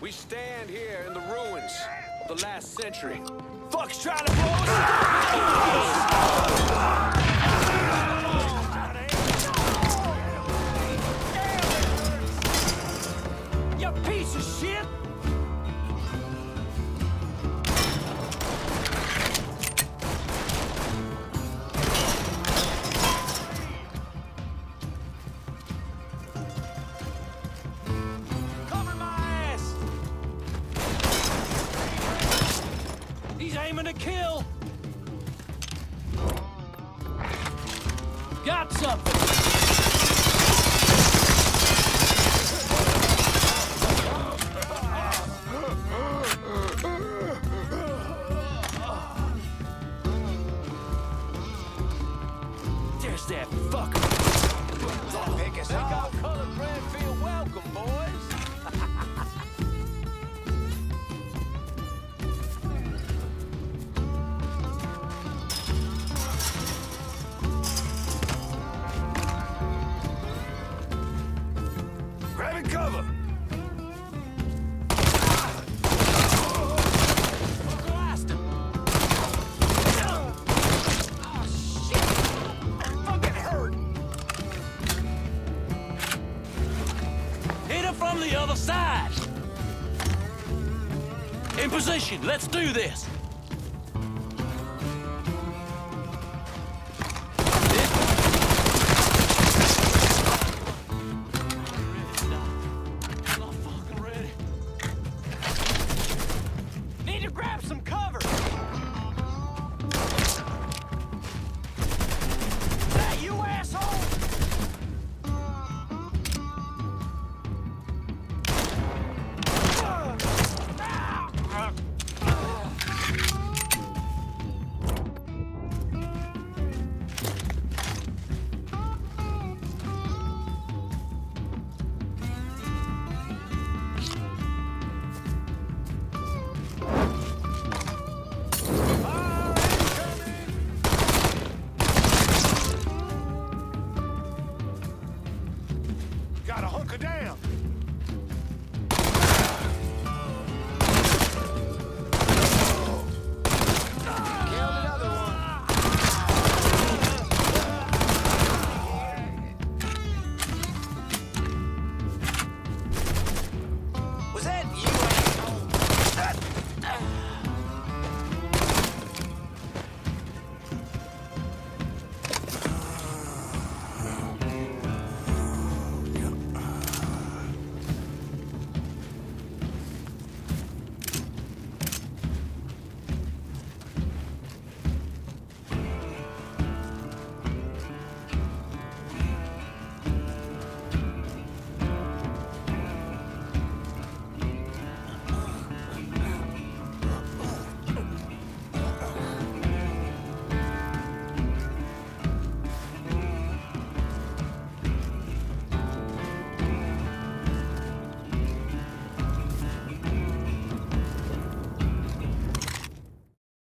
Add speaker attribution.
Speaker 1: We stand here in the ruins of the last century. Fuck's trying to blow us up! You piece of shit! Cover my ass! He's aiming to kill! Got something! There's that fucker! Pick us up! Make our colored bread feel welcome, boys! Grabbing cover! Blast him! Oh, shit! I'm fucking hurt! Hit him from the other side! In position, let's do this!